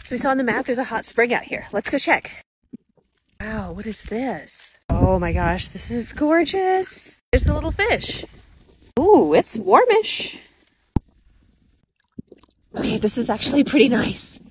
We saw on the map there's a hot spring out here. Let's go check. Wow, what is this? Oh my gosh, this is gorgeous. There's the little fish. Ooh, it's warmish. Okay, this is actually pretty nice.